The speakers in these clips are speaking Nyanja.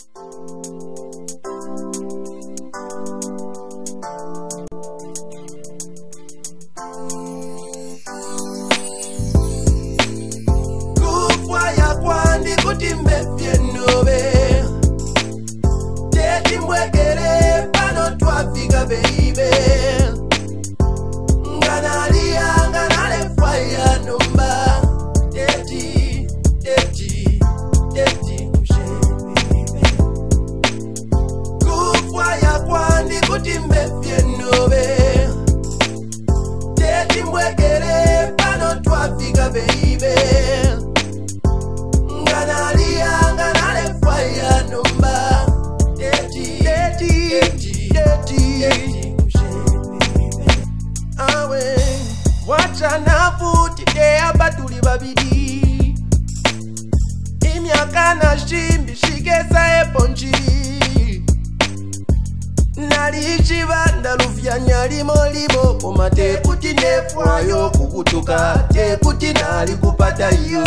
Kufwaya kwandi kuti mbefye nobe teti mwekere pano twafika baby nganalia nganale fwaya nomba teti kushebe kufwaya kwandi kuti mbefye nobe teti mwekere pano twafika baby nganalia nganale fwaya nomba teti awe wachana futi teaba tuli babiri imyaka na shimbi shikesa eponji nali chibanda lufyanya limo koma tekuti nefwayo kukutuka tekuti nali kupata iyo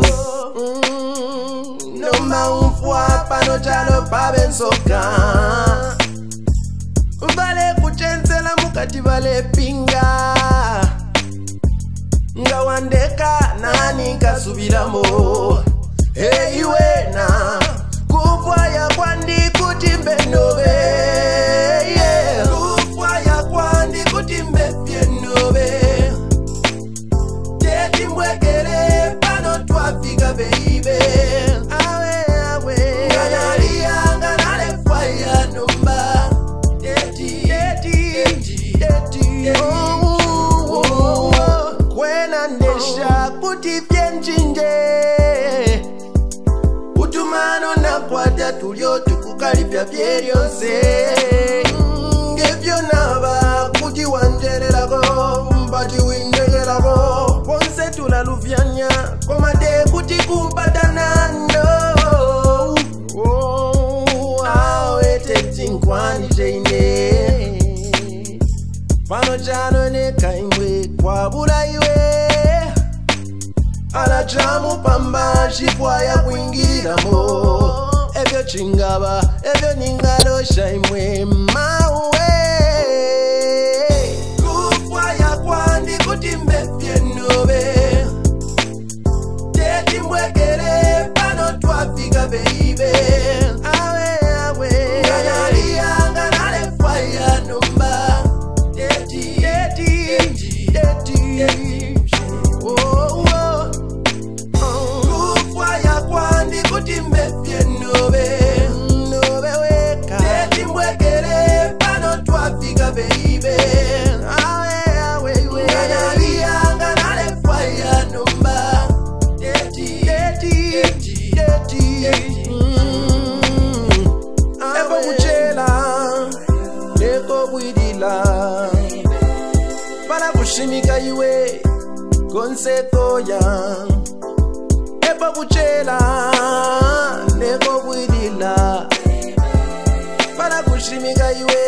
noma umfwa pano chalo pabensoka vale kuchenzela mukati vale pinga ngawandeka nani nkasubiramo hey wena kufwaya kwandi kuti mbenobe yeah. Kufwaya kwandi kuti mbefye nobe teti mwekere pano twafika baby awe nganalia nganale fwaya nomba kwena ndesha kuti vyenjinje utumano nakwata tulyo tukukalipya vyeryose ngevyo naba kuti wanjerelako mbati windegelako ponse tulalufyanya komate kuti kumpatanano awe tetinkwani jeine pano chano nekaimwe kwabula iwe alachamu pamba chifwaya kuingiramo evyo chingaba evyo ningalosha imwe mawe kufwaya kwandi kuti mbefye nobe teti mwekere pano twafika baby awe nganalia nganale fwaya nomba kufwaya kwandi kuti mbefye nobe weka teti mwekere pano twafika baby awe nganalia nganale fwaya nomba ebo kuchela neko bwidila para kushimika iwe konsekoya ebo kuchela neko bwidila para kushimika iwe